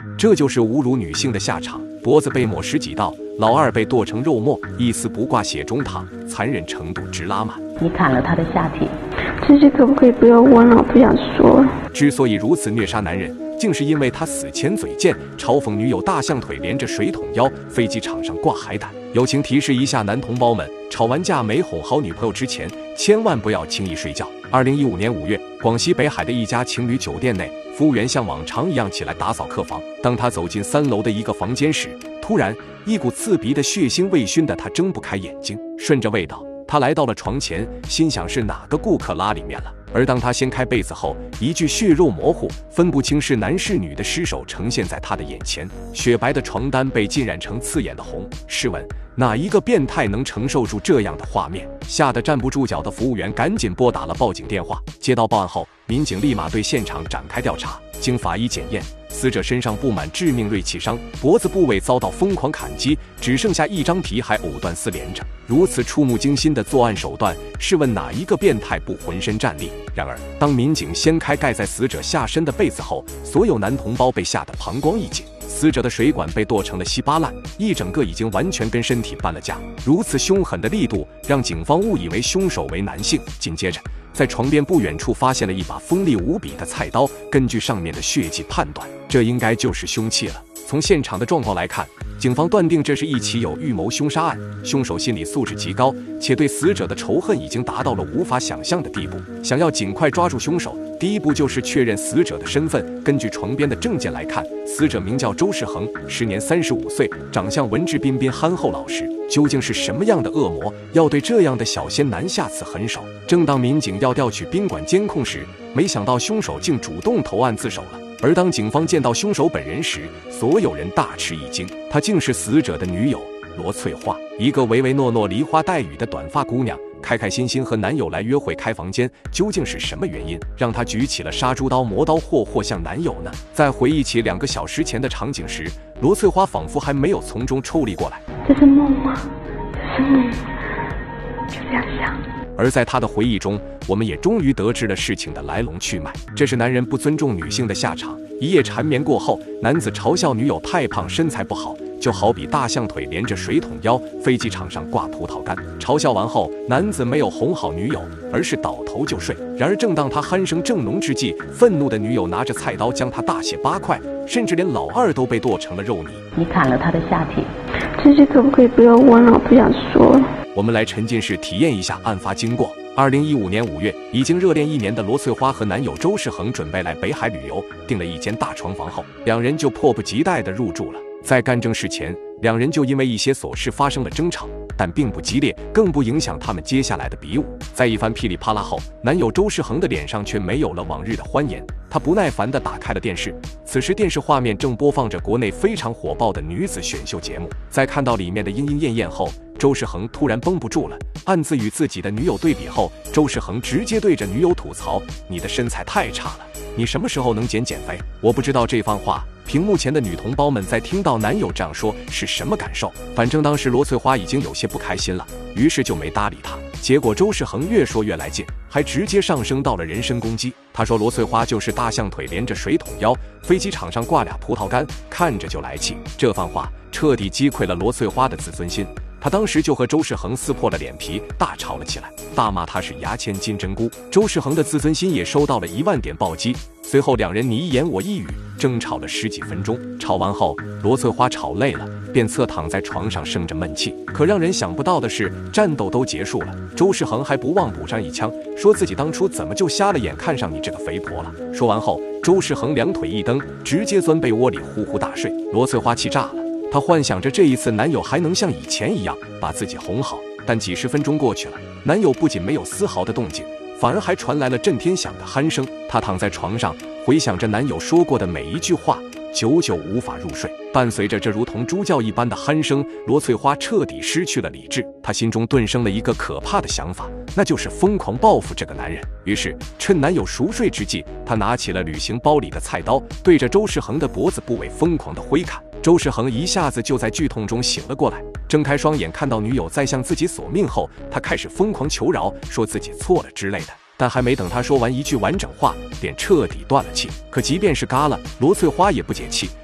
这就是侮辱女性的下场。脖子被抹10几道，老二被剁成肉末，一丝不挂血中淌，残忍程度直拉满。 你砍了他的下体， 这些可不可以不要问了？我不想说。 之所以如此虐杀男人，竟是因为他死前嘴贱，嘲讽女友大象腿连着水桶腰，飞机场上挂海胆。友情提示一下男同胞们，吵完架没哄好女朋友之前，千万不要轻易睡觉。2015年5月，广西北海的一家情侣酒店内，服务员像往常一样起来打扫客房。当他走进3楼的一个房间时，突然一股刺鼻的血腥味熏得他睁不开眼睛。顺着味道，他来到了床前，心想是哪个顾客拉里面了。而当他掀开被子后，一具血肉模糊、分不清是男是女的尸首呈现在他的眼前，雪白的床单被浸染成刺眼的红。试问，哪一个变态能承受住这样的画面？吓得站不住脚的服务员赶紧拨打了报警电话。接到报案后，民警立马对现场展开调查。经法医检验，死者身上布满致命锐器伤，脖子部位遭到疯狂砍击，只剩下一张皮还藕断丝连着。如此触目惊心的作案手段，试问哪一个变态不浑身战栗？然而，当民警掀开盖在死者下身的被子后，所有男同胞被吓得膀胱一紧。死者的水管被剁成了稀巴烂，一整个已经完全跟身体搬了家。如此凶狠的力度，让警方误以为凶手为男性。紧接着，在床边不远处发现了一把锋利无比的菜刀，根据上面的血迹判断，这应该就是凶器了。从现场的状况来看，警方断定这是一起有预谋凶杀案，凶手心理素质极高，且对死者的仇恨已经达到了无法想象的地步。想要尽快抓住凶手，第一步就是确认死者的身份。根据床边的证件来看，死者名叫周世恒，时年35岁，长相文质彬彬、憨厚老实。究竟是什么样的恶魔，要对这样的小仙男下此狠手？正当民警要调取宾馆监控时，没想到凶手竟主动投案自首了。而当警方见到凶手本人时，所有人大吃一惊，她竟是死者的女友罗翠花，一个唯唯诺诺、梨花带雨的短发姑娘，开开心心和男友来约会开房间。究竟是什么原因让她举起了杀猪刀，磨刀霍向男友呢？在回忆起2个小时前的场景时，罗翠花仿佛还没有从中抽离过来。 这是梦吗？这是梦，就这样想。 而在他的回忆中，我们也终于得知了事情的来龙去脉。这是男人不尊重女性的下场。一夜缠绵过后，男子嘲笑女友太胖，身材不好，就好比大象腿连着水桶腰，飞机场上挂葡萄干。嘲笑完后，男子没有哄好女友，而是倒头就睡。然而正当他鼾声正浓之际，愤怒的女友拿着菜刀将他大卸8块，甚至连老二都被剁成了肉泥。 你砍了他的下体， 这些可不可以不要问了？我不想说。 我们来沉浸式体验一下案发经过。2015年5月，已经热恋1年的罗翠花和男友周世恒准备来北海旅游，订了一间大床房后，两人就迫不及待地入住了。在干正事前，两人就因为一些琐事发生了争吵，但并不激烈，更不影响他们接下来的比武。在一番噼里啪啦后，男友周世恒的脸上却没有了往日的欢颜，他不耐烦地打开了电视。此时电视画面正播放着国内非常火爆的女子选秀节目，在看到里面的莺莺燕燕后，周世恒突然绷不住了，暗自与自己的女友对比后，周世恒直接对着女友吐槽：“你的身材太差了，你什么时候能减肥？”我不知道这番话屏幕前的女同胞们在听到男友这样说是什么感受。反正当时罗翠花已经有些不开心了，于是就没搭理他。结果周世恒越说越来劲，还直接上升到了人身攻击。他说罗翠花就是大象腿连着水桶腰，飞机场上挂俩葡萄干，看着就来气。这番话彻底击溃了罗翠花的自尊心，他当时就和周世恒撕破了脸皮，大吵了起来，大骂他是牙签金针菇。周世恒的自尊心也收到了1万点暴击。随后两人你一言我一语，争吵了10几分钟。吵完后，罗翠花吵累了，便侧躺在床上生着闷气。可让人想不到的是，战斗都结束了，周世恒还不忘补上一枪，说自己当初怎么就瞎了眼看上你这个肥婆了。说完后，周世恒两腿一蹬，直接钻被窝里呼呼大睡。罗翠花气炸了，她幻想着这一次男友还能像以前一样把自己哄好。但几十分钟过去了，男友不仅没有丝毫的动静，反而还传来了震天响的鼾声。她躺在床上，回想着男友说过的每一句话，久久无法入睡。伴随着这如同猪叫一般的鼾声，罗翠花彻底失去了理智。她心中顿生了一个可怕的想法，那就是疯狂报复这个男人。于是趁男友熟睡之际，她拿起了旅行包里的菜刀，对着周世恒的脖子部位疯狂的挥砍。周世恒一下子就在剧痛中醒了过来，睁开双眼看到女友在向自己索命后，他开始疯狂求饶，说自己错了之类的。但还没等他说完一句完整话，便彻底断了气。可即便是嘎了，罗翠花也不解气，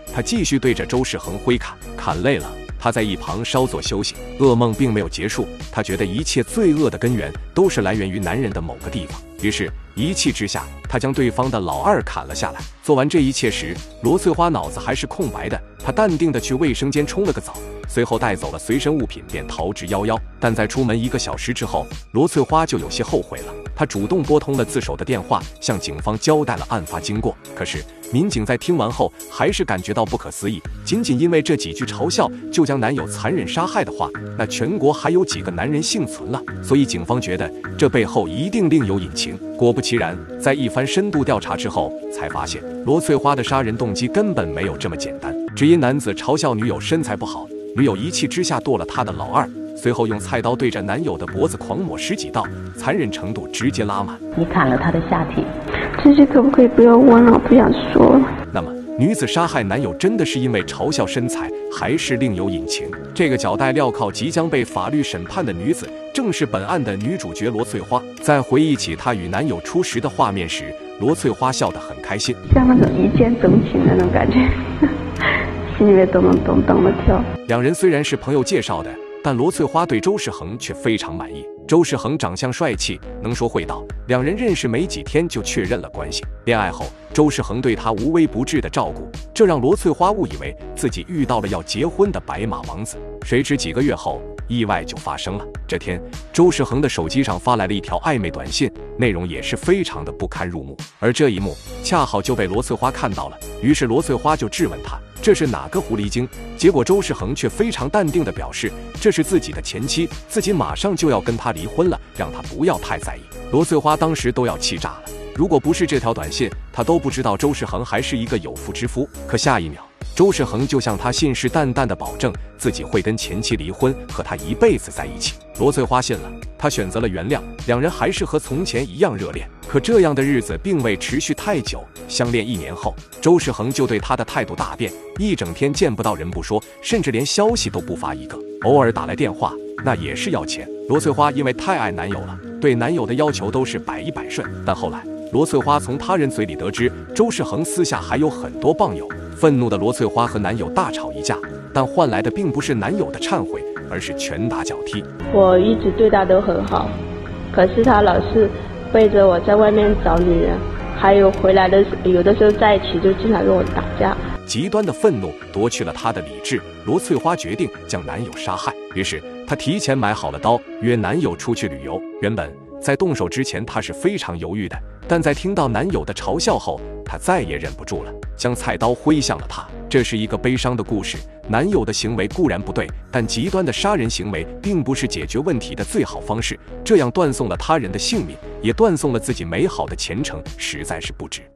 他继续对着周世恒挥砍，砍累了，他在一旁稍作休息。噩梦并没有结束，他觉得一切罪恶的根源都是来源于男人的某个地方，于是一气之下，他将对方的老二砍了下来。做完这一切时，罗翠花脑子还是空白的，她淡定地去卫生间冲了个澡，随后带走了随身物品便逃之夭夭。但在出门1个小时之后，罗翠花就有些后悔了。她主动拨通了自首的电话，向警方交代了案发经过。可是民警在听完后还是感觉到不可思议，仅仅因为这几句嘲笑就将男友残忍杀害的话，那全国还有几个男人幸存了？所以警方觉得这背后一定另有隐情。果不其然，在一番深度调查之后，才发现罗翠花的杀人动机根本没有这么简单，只因男子嘲笑女友身材不好，女友一气之下剁了他的老二，随后用菜刀对着男友的脖子狂抹10几刀，残忍程度直接拉满。 你砍了他的下体。 这些可不可以不要问了？我不想说了。 那么，女子杀害男友真的是因为嘲笑身材，还是另有隐情？这个脚带镣铐即将被法律审判的女子，正是本案的女主角罗翠花。在回忆起她与男友初识的画面时，罗翠花笑得很开心， 像那种一见钟情的那种感觉，心里面咚咚咚咚的跳。 两人虽然是朋友介绍的，但罗翠花对周世恒却非常满意。周世恒长相帅气，能说会道，两人认识没几天就确认了关系。恋爱后，周世恒对她无微不至的照顾，这让罗翠花误以为自己遇到了要结婚的白马王子。谁知几个月后，意外就发生了。这天，周世恒的手机上发来了一条暧昧短信，内容也是非常的不堪入目。而这一幕恰好就被罗翠花看到了，于是罗翠花就质问他这是哪个狐狸精。结果周世恒却非常淡定地表示这是自己的前妻，自己马上就要跟她离婚了，让她不要太在意。罗翠花当时都要气炸了，如果不是这条短信，她都不知道周世恒还是一个有妇之夫。可下一秒，周世恒就向她信誓旦旦地保证自己会跟前妻离婚，和她一辈子在一起。罗翠花信了，她选择了原谅，两人还是和从前一样热恋。可这样的日子并未持续太久，相恋1年后，周世恒就对她的态度大变，一整天见不到人不说，甚至连消息都不发一个，偶尔打来电话那也是要钱。罗翠花因为太爱男友了，对男友的要求都是百依百顺。但后来罗翠花从他人嘴里得知周世恒私下还有很多棒友，愤怒的罗翠花和男友大吵一架，但换来的并不是男友的忏悔，而是拳打脚踢。 我一直对他都很好，可是他老是背着我在外面找女人，还有回来的有的时候在一起就经常跟我打架。 极端的愤怒夺去了她的理智，罗翠花决定将男友杀害。于是她提前买好了刀，约男友出去旅游。原本在动手之前她是非常犹豫的，但在听到男友的嘲笑后，她再也忍不住了，将菜刀挥向了他。这是一个悲伤的故事，男友的行为固然不对，但极端的杀人行为并不是解决问题的最好方式，这样断送了他人的性命，也断送了自己美好的前程，实在是不值。